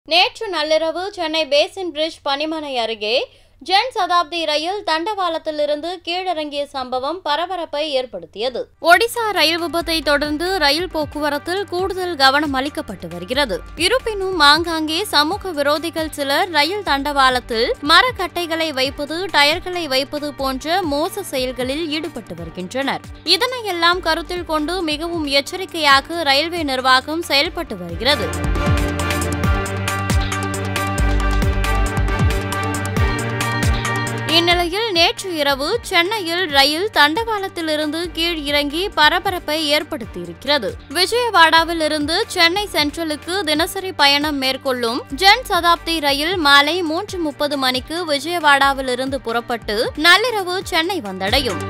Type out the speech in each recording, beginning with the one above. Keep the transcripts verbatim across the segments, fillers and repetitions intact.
நேற்று நள்ளிரவு Chennai basin bridge பணிமனை அருகே ஜன் சதாப்தி ரயில் தண்டவாளத்திலிருந்து கீழிறங்கிய சம்பவம் பரபரப்பை ஏற்படுத்தியது. ஒடிசா ரயில் விபத்தை தொடர்ந்து ரயில் போக்குவரத்தில் கூடுதல் கவனம் அளிக்கப்பட்டு வருகிறது. இருப்பினும் ஆங்காங்கே சமூக விரோதிகள் சிலர் ரயில் தண்டவாளத்தில் மரக்கட்டைகளை வைப்பது, டயர்களை வைப்பது போன்ற மோச செயல்களில் ஈடுபட்டு வருகின்றனர். இதனையெல்லாம் கருத்தில் கொண்டு மிகவும் எச்சரிக்கையாக ரயில்வே நிர்வாகம் செயல்பட்டு வருகிறது. இந்நிலையில் நேற்று இரவு சென்னையில் ரயில் தண்டவாளத்திலிருந்து கீழ் இறங்கி பரபரப்பை ஏற்படுத்தியிருக்கிறது. விஜயவாடாவில் இருந்து சென்னை சென்ட்ரலுக்கு தினசரி பயணம் மேற்கொள்ளும் ஜன் சதாப்தி ரயில் மாலை மூன்று முப்பது மணிக்கு விஜயவாடாவில் இருந்து புறப்பட்டு நள்ளிரவு சென்னை வந்தடையும்.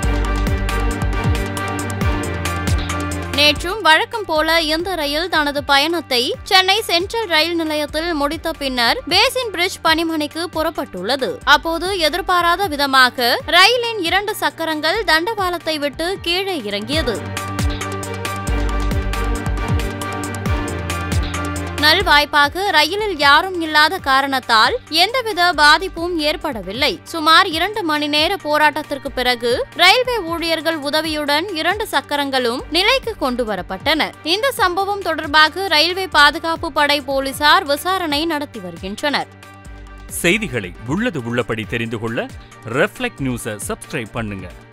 நேற்றும் வழக்கம் போல இந்த ரயில் தனது பயணத்தை சென்னை சென்ட்ரல் ரயில் நிலையத்தில் முடித்த பின்னர் பேசின் பிரிட்ஜ் பணிமனைக்கு புறப்பட்டுள்ளது. அப்போது எதிர்பாராத விதமாக ரயிலின் இரண்டு சக்கரங்கள் தண்டவாளத்தை விட்டு கீழே இறங்கியது. நல்வாய்ப்பாக ரயிலில் யாரும் இல்லாத காரணத்தால் எந்தவித பாதிப்பும் ஏற்படவில்லை. சுமார் இரண்டு மணி நேர போராட்டத்திற்கு பிறகு ரயில்வே ஊழியர்கள் உதவியுடன் இரண்டு சக்கரங்களும் நிலைக்கு கொண்டு வரப்பட்டன. இந்த சம்பவம் தொடர்பாக ரயில்வே பாதுகாப்பு படை போலீசார் விசாரணை நடத்தி வருகின்றனர். செய்திகளை உள்ளது உள்ளபடி தெரிந்து கொள்ள ரெஃப்ளெக்ட் நியூஸை சப்ஸ்கிரைப் பண்ணுங்க.